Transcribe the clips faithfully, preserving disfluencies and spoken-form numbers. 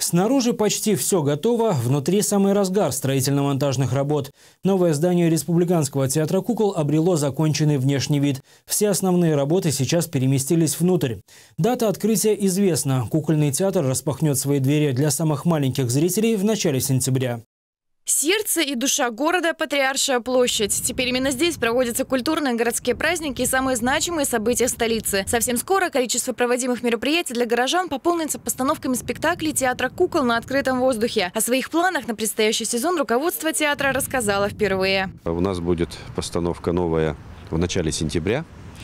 Снаружи почти все готово, внутри самый разгар строительно-монтажных работ. Новое здание Республиканского театра кукол обрело законченный внешний вид. Все основные работы сейчас переместились внутрь. Дата открытия известна. Кукольный театр распахнет свои двери для самых маленьких зрителей в начале сентября. Сердце и душа города – Патриаршая площадь. Теперь именно здесь проводятся культурные городские праздники и самые значимые события столицы. Совсем скоро количество проводимых мероприятий для горожан пополнится постановками спектаклей театра кукол на открытом воздухе. О своих планах на предстоящий сезон руководство театра рассказало впервые. У нас будет постановка новая в начале сентября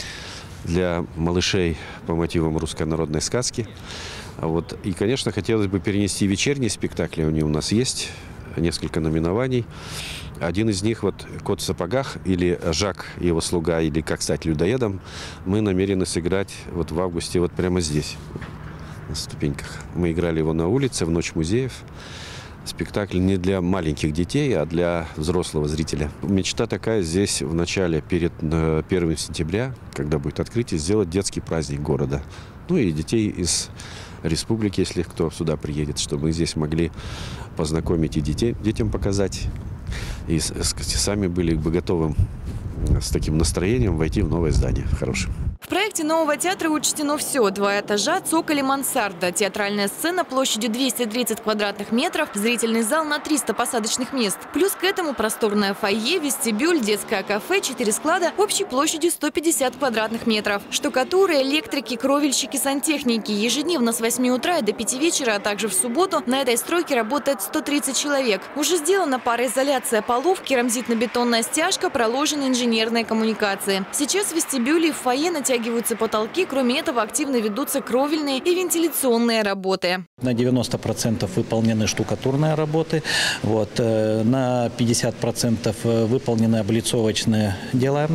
для малышей по мотивам русской народной сказки. Вот. И, конечно, хотелось бы перенести вечерние спектакли. Они у нас есть. Несколько номинований. Один из них, вот «Кот в сапогах» или «Жак и его слуга», или «Как стать людоедом», мы намерены сыграть вот в августе вот прямо здесь, на ступеньках. Мы играли его на улице в Ночь музеев. Спектакль не для маленьких детей, а для взрослого зрителя. Мечта такая здесь в начале, перед первым сентября, когда будет открытие, сделать детский праздник города. Ну и детей из республики, если кто сюда приедет, чтобы мы здесь могли познакомить и детей, детям показать. И сами были бы готовы с таким настроением войти в новое здание хорошее. В проекте нового театра учтено все. Два этажа, цоколь и мансарда, театральная сцена площадью двести тридцать квадратных метров, зрительный зал на триста посадочных мест. Плюс к этому просторное фойе, вестибюль, детское кафе, четыре склада общей площадью сто пятьдесят квадратных метров. Штукатуры, электрики, кровельщики, сантехники. Ежедневно с восьми утра и до пяти вечера, а также в субботу на этой стройке работает сто тридцать человек. Уже сделана пароизоляция полов, керамзитно-бетонная стяжка, проложены инженерные коммуникации. Сейчас в вестибюле и в фойе натягиваются Натягиваются потолки. Кроме этого, активно ведутся кровельные и вентиляционные работы. На девяносто процентов выполнены штукатурные работы. Вот, на пятьдесят процентов выполнены облицовочные дела.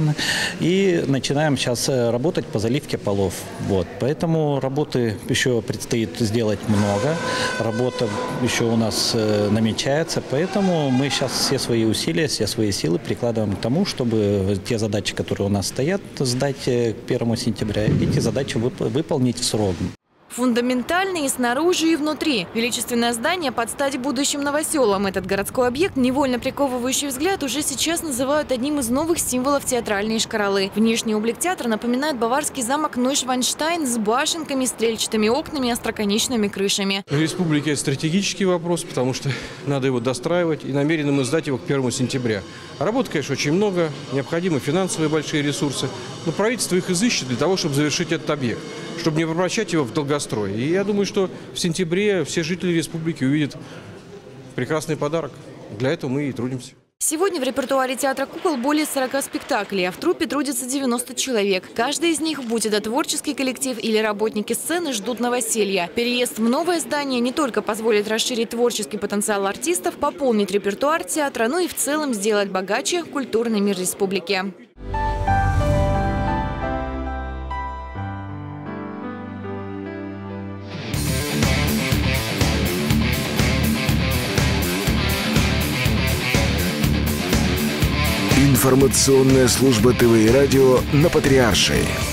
И начинаем сейчас работать по заливке полов. Вот, поэтому работы еще предстоит сделать много. Работа еще у нас намечается. Поэтому мы сейчас все свои усилия, все свои силы прикладываем к тому, чтобы те задачи, которые у нас стоят, сдать к первому сентября, эти задачи вып- выполнить в срок. Фундаментальный и снаружи, и внутри. Величественное здание под стать будущим новоселом. Этот городской объект, невольно приковывающий взгляд, уже сейчас называют одним из новых символов театральной шкаралы. Внешний облик театра напоминает баварский замок Нойшванштайн с башенками, стрельчатыми окнами и остроконечными крышами. В республике это стратегический вопрос, потому что надо его достраивать, и намерены мы сдать его к первому сентября. Работы, конечно, очень много, необходимы финансовые большие ресурсы, но правительство их изыщет для того, чтобы завершить этот объект, чтобы не превращать его в долгострой. И я думаю, что в сентябре все жители республики увидят прекрасный подарок. Для этого мы и трудимся. Сегодня в репертуаре театра кукол более сорока спектаклей, а в труппе трудится девяносто человек. Каждый из них, будь это творческий коллектив или работники сцены, ждут новоселья. Переезд в новое здание не только позволит расширить творческий потенциал артистов, пополнить репертуар театра, но и в целом сделать богаче культурный мир республики. Информационная служба ТВ и радио на Патриаршей.